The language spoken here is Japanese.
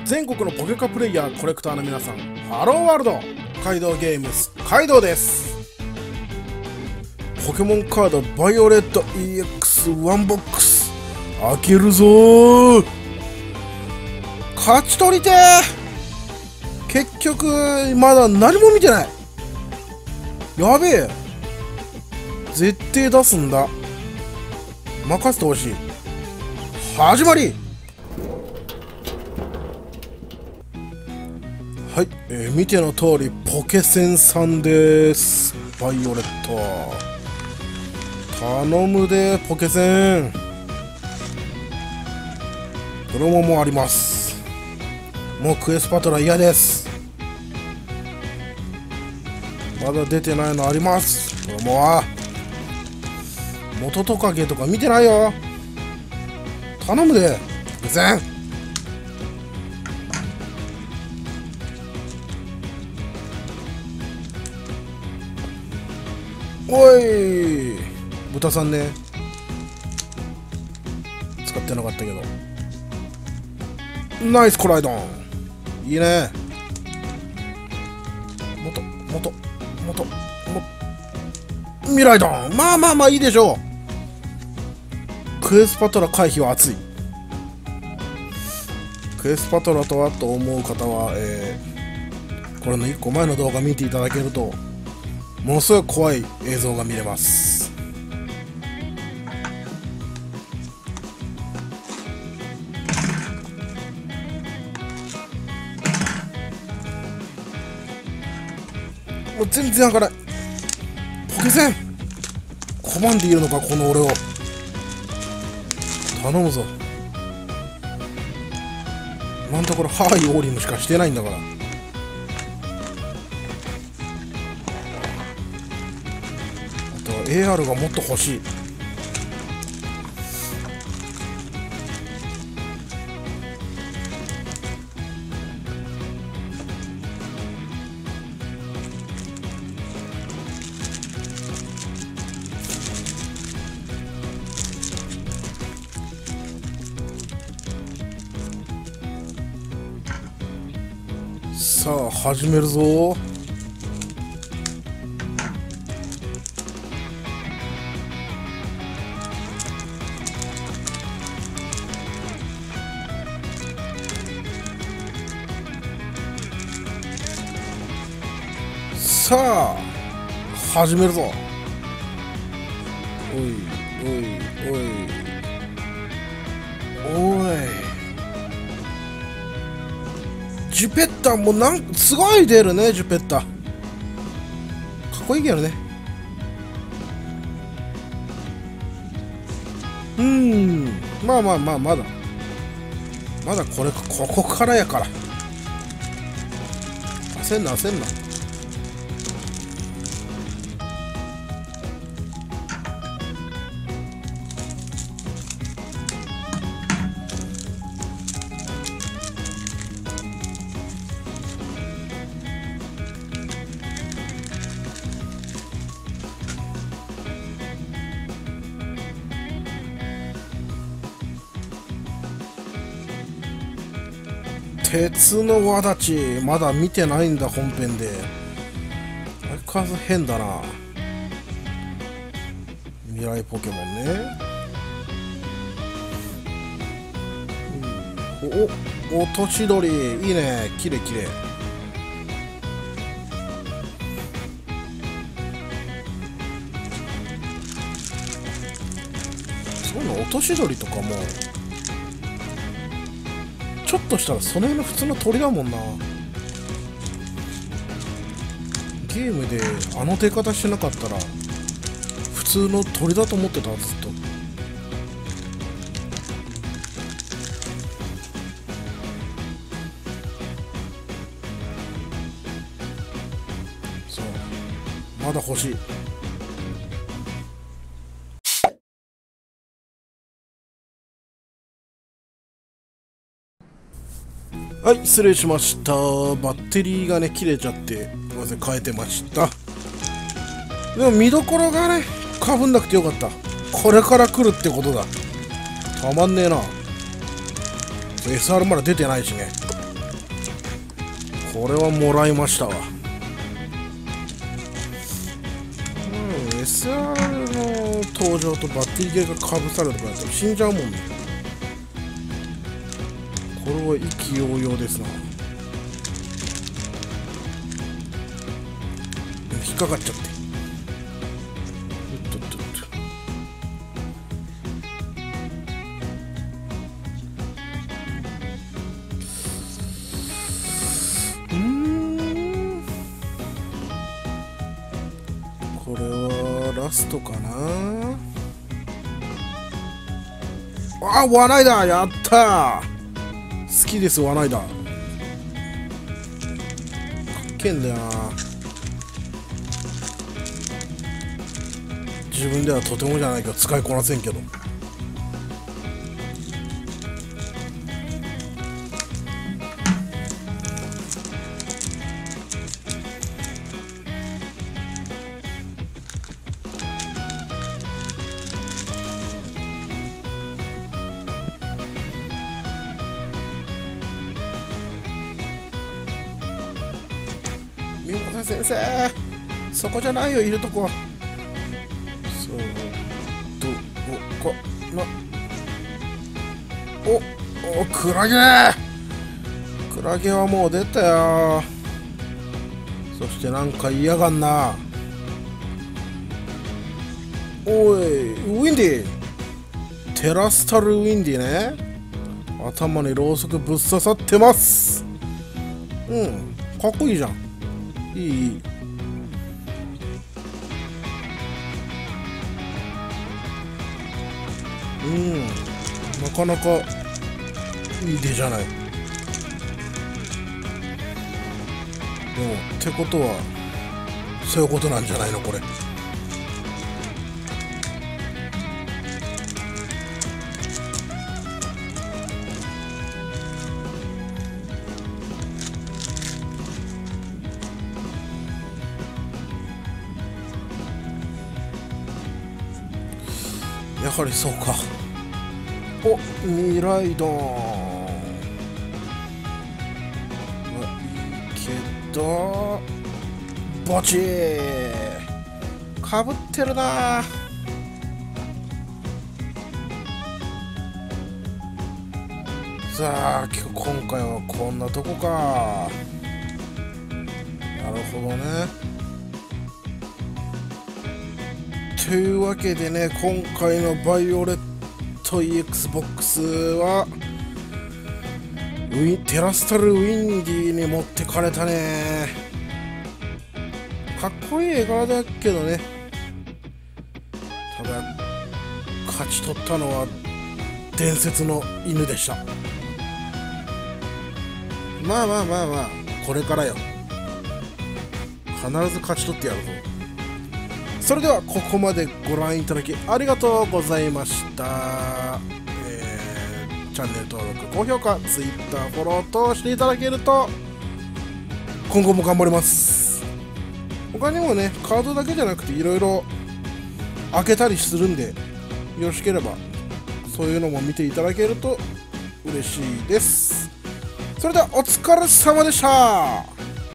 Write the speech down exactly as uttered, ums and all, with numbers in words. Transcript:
全国のポケカプレイヤーコレクターの皆さん、ハローワールド、カイドウゲームスカイドウです。ポケモンカードバイオレット イーエックスワン ボックス開けるぞー。勝ち取りてー。結局まだ何も見てない。やべえ、絶対出すんだ。任せてほしい。始まり。はい、えー、見ての通りポケセンさんです。バイオレット頼むでポケセン。プロモもあります。もうクエスパトラ嫌です。まだ出てないのあります。プロモは元トカゲとか見てないよ。頼むでポケセン。おい豚さんね、使ってなかったけどナイスコライドン、いいね。もともともともミライドン、まあまあまあいいでしょう。クエスパトラ回避は熱い。クエスパトラとはと思う方は、えー、これのいっこまえの動画見ていただけるとものすごい怖い映像が見れます。もう全然開かない。ポケセン拒んでいるのかこの俺を。頼むぞ。今のところハーイオーリムしかしてないんだから。エーアール がもっと欲しい。さあ始めるぞ。さあ始めるぞ。おいおいおいおい、ジュペッタもなんすごい出るね。ジュペッタかっこいいけどね。うーん、まあまあまあ、まだまだこれここからやから。焦んな焦んな。鉄の輪立ちまだ見てないんだ本編で。相変わらず変だな。未来ポケモンね。うん、お落とし鳥いいね。きれいきれい。そういうの落とし鳥とかもちょっとしたらその辺の普通の鳥だもんな。ゲームであの出方してなかったら普通の鳥だと思ってた。ずっとさあまだ欲しい。はい、失礼しました。バッテリーがね切れちゃってすいません、変えてました。でも見どころがねかぶんなくてよかった。これから来るってことだ。たまんねえな。エスアール まだ出てないしね。 これはもらいましたわ。うん、エスアール の登場とバッテリー系がかぶされるとかやったら死んじゃうもんね。これは意気揚々ですな。引っかかっちゃって。うっとっとっと。うーん。これはラストかな。あ、ワナイだ。やったー。好きです、ワナイだ。かっけえんだよな。自分ではとてもじゃないけど使いこなせんけど。三本先生、そこじゃないよ、いるとこ。そうとこな。おお、クラゲクラゲはもう出たよ。そしてなんか嫌がんな。おい、ウィンディテラスタルウィンディね。頭にろうそくぶっ刺さってます。うん、かっこいいじゃん。いいいい。うん、なかなかいい出じゃない。でもってことはそういうことなんじゃないのこれ。やはりそうか。お、未来ドーンはいいけど、ボチーかぶってるな。さあ今回はこんなとこか。なるほどね。というわけでね、今回のバイオレット イーエックスボックス はウィテラスタルウィンディに持ってかれたね。かっこいい絵柄だけどね。ただ勝ち取ったのは伝説の犬でした。まあまあまあまあ、これからよ。必ず勝ち取ってやるぞ。それではここまでご覧いただきありがとうございました。えー、チャンネル登録、高評価、Twitter フォローとしていただけると今後も頑張ります。他にもね、カードだけじゃなくていろいろ開けたりするんで、よろしければそういうのも見ていただけると嬉しいです。それではお疲れ様でした。